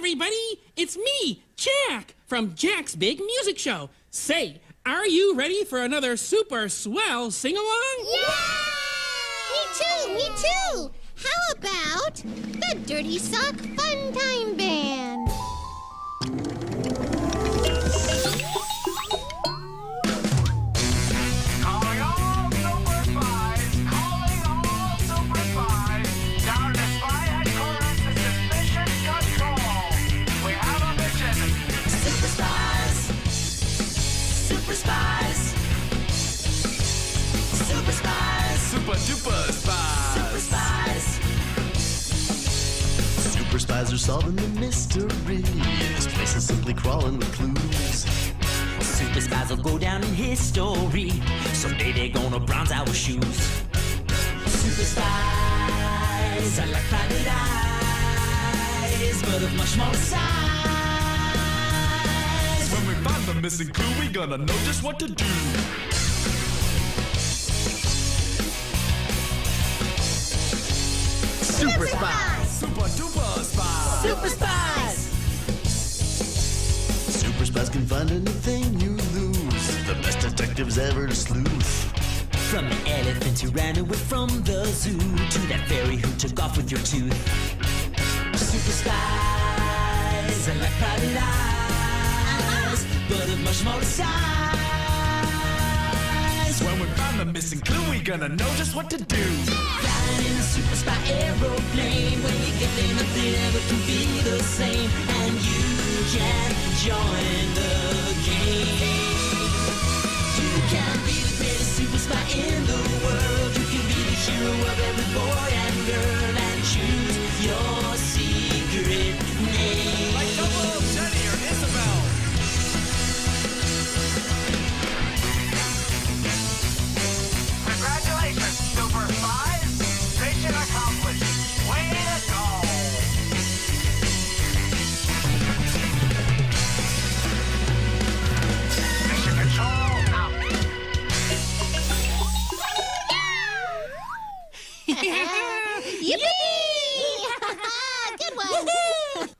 everybody! It's me, Jack, from Jack's Big Music Show. Say, are you ready for another super swell sing-along? Yeah! Me too! How about the Dirty Sock Funtime Band? Calling all Super Spies! Calling all Super Spies! Down to Spy Headquarters to Suspicion Control! We have a mission! Super Spies! Super Spies! Super Spies! Super duper spies! Super Spies! Super spies are solving the mystery. This place is simply crawling with clues. Super Spies will go down in history. Someday they're gonna bronze our shoes. Super Spies are like private eyes, but of much smaller size. When we find the missing clue, we gonna know just what to do. Super spies! Super duper spies! Super Spies! Super spies can find anything you lose. The best detectives ever to sleuth. From the elephant who ran away from the zoo to that fairy who took off with your tooth. Super Spies are like private eyes, but of much smaller size. When we find the missing clue, we gonna know just what to do. Flying in a super spy aeroplane. When you get there, nothing ever can be the same. And you can join the game. You can be the greatest super spy in the world. You can be the hero of every boy and girl. And choose your secret name. Like Double, Jenny, or Isabel. Congratulations, Super Spies! Mission accomplished! Way to go! Mission control out! Yippee! Good one!